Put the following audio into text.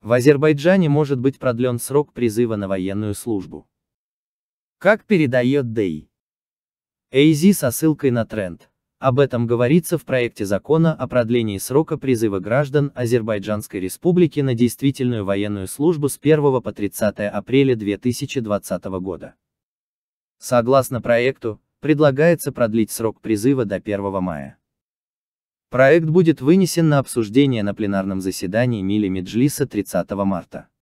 В Азербайджане может быть продлен срок призыва на военную службу. Как передает AZ со ссылкой на тренд. Об этом говорится в проекте закона о продлении срока призыва граждан Азербайджанской Республики на действительную военную службу с 1 по 30 апреля 2020 года. Согласно проекту, предлагается продлить срок призыва до 1 мая. Проект будет вынесен на обсуждение на пленарном заседании Милли Меджлиса 30 марта.